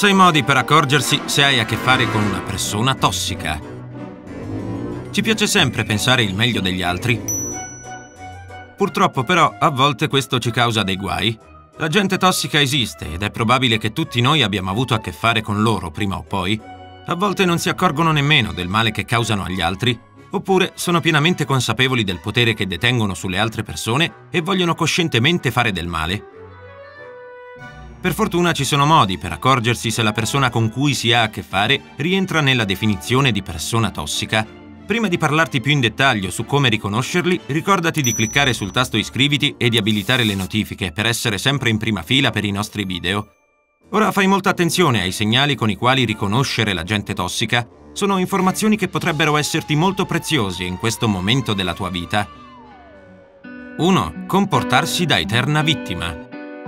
6 modi per accorgersi se hai a che fare con una persona tossica. Ci piace sempre pensare il meglio degli altri. Purtroppo però a volte questo ci causa dei guai. La gente tossica esiste ed è probabile che tutti noi abbiamo avuto a che fare con loro prima o poi. A volte non si accorgono nemmeno del male che causano agli altri, oppure sono pienamente consapevoli del potere che detengono sulle altre persone e vogliono coscientemente fare del male. Per fortuna ci sono modi per accorgersi se la persona con cui si ha a che fare rientra nella definizione di persona tossica. Prima di parlarti più in dettaglio su come riconoscerli, ricordati di cliccare sul tasto iscriviti e di abilitare le notifiche per essere sempre in prima fila per i nostri video. Ora fai molta attenzione ai segnali con i quali riconoscere la gente tossica. Sono informazioni che potrebbero esserti molto preziose in questo momento della tua vita. 1. Comportarsi da eterna vittima.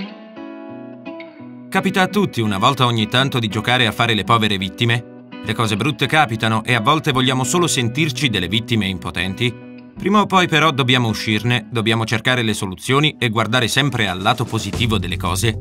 Capita a tutti una volta ogni tanto di giocare a fare le povere vittime. Le cose brutte capitano e a volte vogliamo solo sentirci delle vittime impotenti. Prima o poi però dobbiamo uscirne, dobbiamo cercare le soluzioni e guardare sempre al lato positivo delle cose.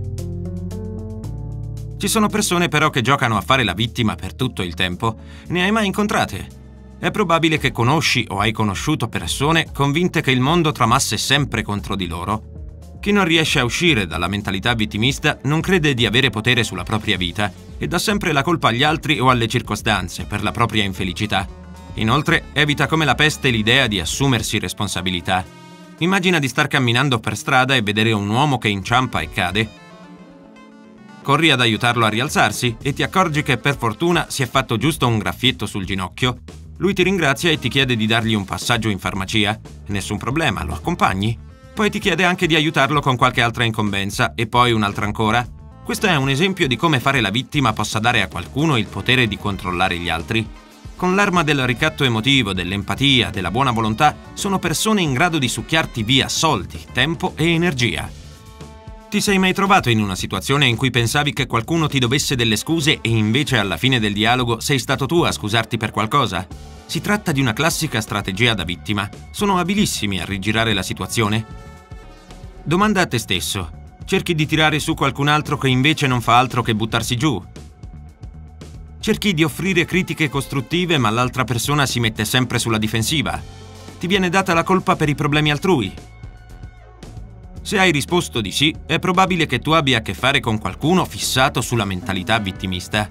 Ci sono persone però che giocano a fare la vittima per tutto il tempo. Ne hai mai incontrate? È probabile che conosci o hai conosciuto persone convinte che il mondo tramasse sempre contro di loro. Chi non riesce a uscire dalla mentalità vittimista non crede di avere potere sulla propria vita e dà sempre la colpa agli altri o alle circostanze per la propria infelicità. Inoltre, evita come la peste l'idea di assumersi responsabilità. Immagina di star camminando per strada e vedere un uomo che inciampa e cade. Corri ad aiutarlo a rialzarsi e ti accorgi che per fortuna si è fatto giusto un graffietto sul ginocchio. Lui ti ringrazia e ti chiede di dargli un passaggio in farmacia. Nessun problema, lo accompagni? Poi ti chiede anche di aiutarlo con qualche altra incombenza e poi un'altra ancora. Questo è un esempio di come fare la vittima possa dare a qualcuno il potere di controllare gli altri. Con l'arma del ricatto emotivo, dell'empatia, della buona volontà, sono persone in grado di succhiarti via soldi, tempo e energia. Ti sei mai trovato in una situazione in cui pensavi che qualcuno ti dovesse delle scuse e invece alla fine del dialogo sei stato tu a scusarti per qualcosa? Si tratta di una classica strategia da vittima. Sono abilissimi a rigirare la situazione. Domanda a te stesso. Cerchi di tirare su qualcun altro che invece non fa altro che buttarsi giù? Cerchi di offrire critiche costruttive ma l'altra persona si mette sempre sulla difensiva? Ti viene data la colpa per i problemi altrui? Se hai risposto di sì, è probabile che tu abbia a che fare con qualcuno fissato sulla mentalità vittimista.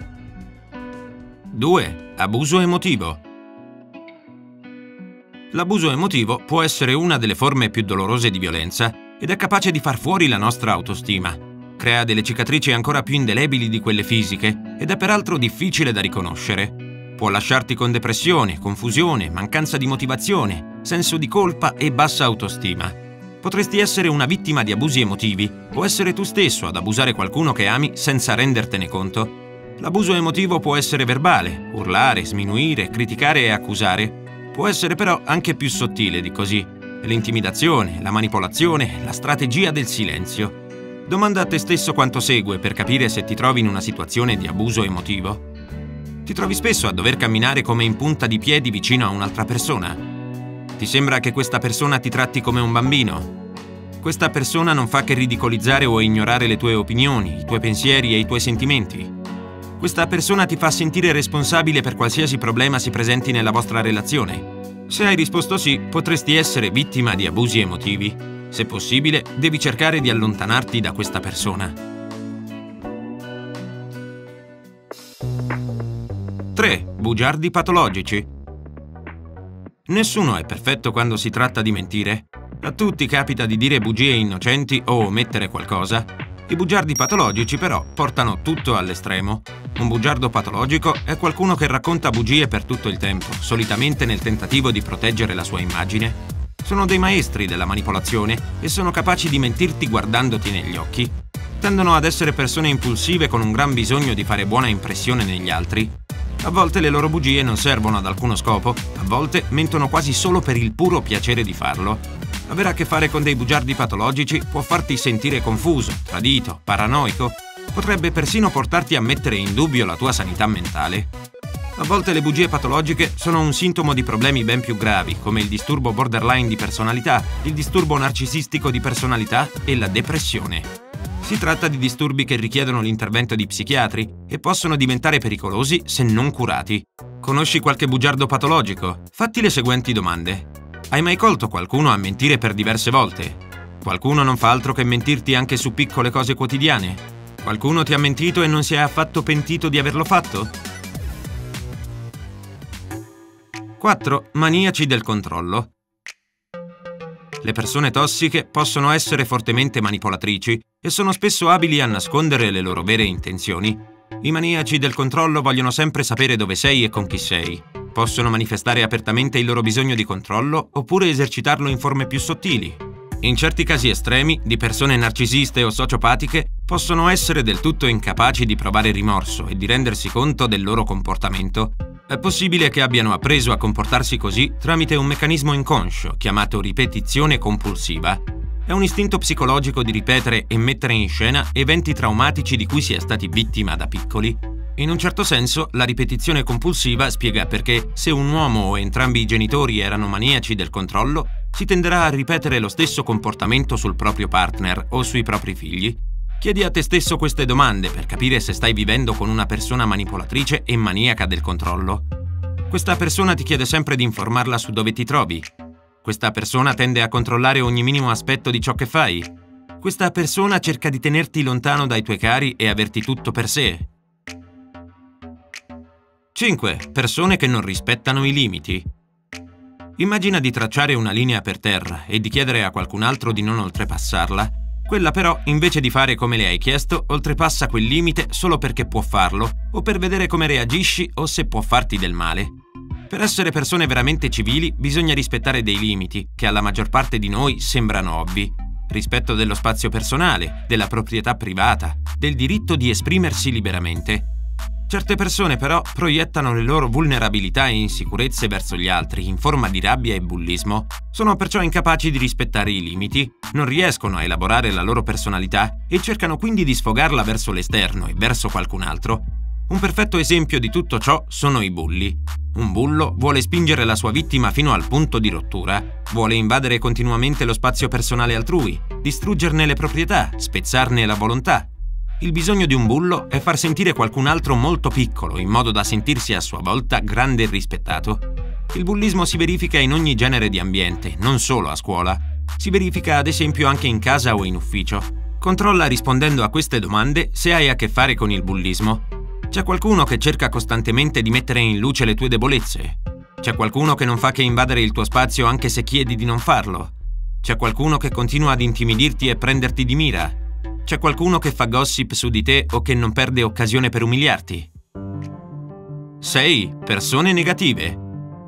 2. Abuso emotivo. L'abuso emotivo può essere una delle forme più dolorose di violenza ed è capace di far fuori la nostra autostima. Crea delle cicatrici ancora più indelebili di quelle fisiche ed è peraltro difficile da riconoscere. Può lasciarti con depressione, confusione, mancanza di motivazione, senso di colpa e bassa autostima. Potresti essere una vittima di abusi emotivi o essere tu stesso ad abusare qualcuno che ami senza rendertene conto. L'abuso emotivo può essere verbale, urlare, sminuire, criticare e accusare. Può essere però anche più sottile di così. L'intimidazione, la manipolazione, la strategia del silenzio. Domanda a te stesso quanto segue per capire se ti trovi in una situazione di abuso emotivo. Ti trovi spesso a dover camminare come in punta di piedi vicino a un'altra persona? Ti sembra che questa persona ti tratti come un bambino? Questa persona non fa che ridicolizzare o ignorare le tue opinioni, i tuoi pensieri e i tuoi sentimenti. Questa persona ti fa sentire responsabile per qualsiasi problema si presenti nella vostra relazione. Se hai risposto sì, potresti essere vittima di abusi emotivi. Se possibile, devi cercare di allontanarti da questa persona. 3. Bugiardi patologici. Nessuno è perfetto quando si tratta di mentire. A tutti capita di dire bugie innocenti o omettere qualcosa. I bugiardi patologici però portano tutto all'estremo. Un bugiardo patologico è qualcuno che racconta bugie per tutto il tempo, solitamente nel tentativo di proteggere la sua immagine. Sono dei maestri della manipolazione e sono capaci di mentirti guardandoti negli occhi. Tendono ad essere persone impulsive con un gran bisogno di fare buona impressione negli altri. A volte le loro bugie non servono ad alcuno scopo, a volte mentono quasi solo per il puro piacere di farlo. Avere a che fare con dei bugiardi patologici può farti sentire confuso, tradito, paranoico. Potrebbe persino portarti a mettere in dubbio la tua sanità mentale. A volte le bugie patologiche sono un sintomo di problemi ben più gravi, come il disturbo borderline di personalità, il disturbo narcisistico di personalità e la depressione. Si tratta di disturbi che richiedono l'intervento di psichiatri e possono diventare pericolosi se non curati. Conosci qualche bugiardo patologico? Fatti le seguenti domande. Hai mai colto qualcuno a mentire per diverse volte? Qualcuno non fa altro che mentirti anche su piccole cose quotidiane? Qualcuno ti ha mentito e non si è affatto pentito di averlo fatto? 4. Maniaci del controllo. Le persone tossiche possono essere fortemente manipolatrici e sono spesso abili a nascondere le loro vere intenzioni. I maniaci del controllo vogliono sempre sapere dove sei e con chi sei. Possono manifestare apertamente il loro bisogno di controllo oppure esercitarlo in forme più sottili. In certi casi estremi, di persone narcisiste o sociopatiche possono essere del tutto incapaci di provare rimorso e di rendersi conto del loro comportamento. È possibile che abbiano appreso a comportarsi così tramite un meccanismo inconscio chiamato ripetizione compulsiva. È un istinto psicologico di ripetere e mettere in scena eventi traumatici di cui si è stati vittima da piccoli. In un certo senso, la ripetizione compulsiva spiega perché, se un uomo o entrambi i genitori erano maniaci del controllo, si tenderà a ripetere lo stesso comportamento sul proprio partner o sui propri figli. Chiedi a te stesso queste domande per capire se stai vivendo con una persona manipolatrice e maniaca del controllo. Questa persona ti chiede sempre di informarla su dove ti trovi. Questa persona tende a controllare ogni minimo aspetto di ciò che fai. Questa persona cerca di tenerti lontano dai tuoi cari e averti tutto per sé. 5. Persone che non rispettano i limiti. Immagina di tracciare una linea per terra e di chiedere a qualcun altro di non oltrepassarla. Quella però, invece di fare come le hai chiesto, oltrepassa quel limite solo perché può farlo, o per vedere come reagisci o se può farti del male. Per essere persone veramente civili bisogna rispettare dei limiti, che alla maggior parte di noi sembrano ovvi. Rispetto dello spazio personale, della proprietà privata, del diritto di esprimersi liberamente. Certe persone però proiettano le loro vulnerabilità e insicurezze verso gli altri in forma di rabbia e bullismo. Sono perciò incapaci di rispettare i limiti, non riescono a elaborare la loro personalità e cercano quindi di sfogarla verso l'esterno e verso qualcun altro. Un perfetto esempio di tutto ciò sono i bulli. Un bullo vuole spingere la sua vittima fino al punto di rottura, vuole invadere continuamente lo spazio personale altrui, distruggerne le proprietà, spezzarne la volontà. Il bisogno di un bullo è far sentire qualcun altro molto piccolo in modo da sentirsi a sua volta grande e rispettato. Il bullismo si verifica in ogni genere di ambiente, non solo a scuola. Si verifica ad esempio anche in casa o in ufficio. Controlla rispondendo a queste domande se hai a che fare con il bullismo. C'è qualcuno che cerca costantemente di mettere in luce le tue debolezze. C'è qualcuno che non fa che invadere il tuo spazio anche se chiedi di non farlo. C'è qualcuno che continua ad intimidirti e prenderti di mira. C'è qualcuno che fa gossip su di te o che non perde occasione per umiliarti. 6. Persone negative.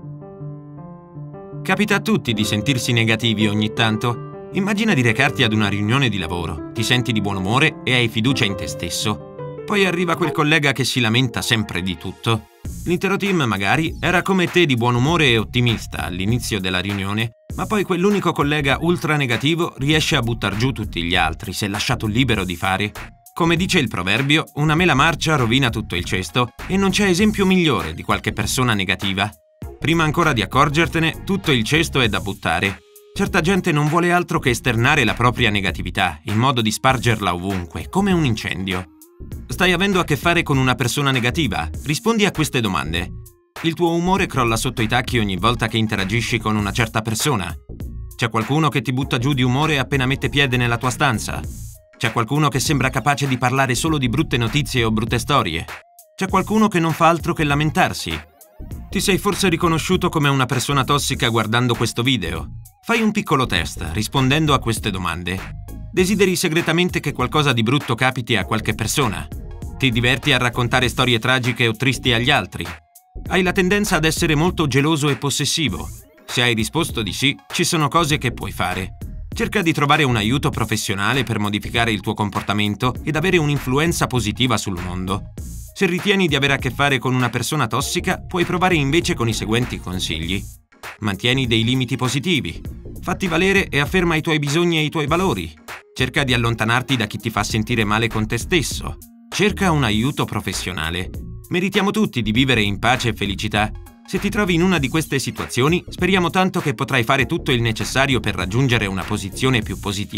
Capita a tutti di sentirsi negativi ogni tanto. Immagina di recarti ad una riunione di lavoro, ti senti di buon umore e hai fiducia in te stesso. Poi arriva quel collega che si lamenta sempre di tutto. L'intero team, magari, era come te di buon umore e ottimista all'inizio della riunione, ma poi quell'unico collega ultra negativo riesce a buttar giù tutti gli altri, se lasciato libero di fare. Come dice il proverbio, una mela marcia rovina tutto il cesto e non c'è esempio migliore di qualche persona negativa. Prima ancora di accorgertene, tutto il cesto è da buttare. Certa gente non vuole altro che esternare la propria negatività, in modo di spargerla ovunque, come un incendio. Stai avendo a che fare con una persona negativa? Rispondi a queste domande. Il tuo umore crolla sotto i tacchi ogni volta che interagisci con una certa persona? C'è qualcuno che ti butta giù di umore appena mette piede nella tua stanza? C'è qualcuno che sembra capace di parlare solo di brutte notizie o brutte storie? C'è qualcuno che non fa altro che lamentarsi? Ti sei forse riconosciuto come una persona tossica guardando questo video? Fai un piccolo test rispondendo a queste domande. Desideri segretamente che qualcosa di brutto capiti a qualche persona? Ti diverti a raccontare storie tragiche o tristi agli altri? Hai la tendenza ad essere molto geloso e possessivo? Se hai risposto di sì, ci sono cose che puoi fare. Cerca di trovare un aiuto professionale per modificare il tuo comportamento ed avere un'influenza positiva sul mondo. Se ritieni di avere a che fare con una persona tossica, puoi provare invece con i seguenti consigli. Mantieni dei limiti positivi. Fatti valere e afferma i tuoi bisogni e i tuoi valori. Cerca di allontanarti da chi ti fa sentire male con te stesso. Cerca un aiuto professionale. Meritiamo tutti di vivere in pace e felicità. Se ti trovi in una di queste situazioni, speriamo tanto che potrai fare tutto il necessario per raggiungere una posizione più positiva.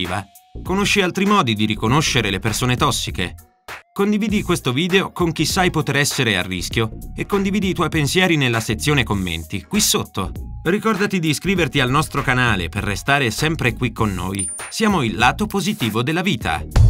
Conosci altri modi di riconoscere le persone tossiche? Condividi questo video con chi sai poter essere a rischio e condividi i tuoi pensieri nella sezione commenti, qui sotto. Ricordati di iscriverti al nostro canale per restare sempre qui con noi. Siamo il lato positivo della vita.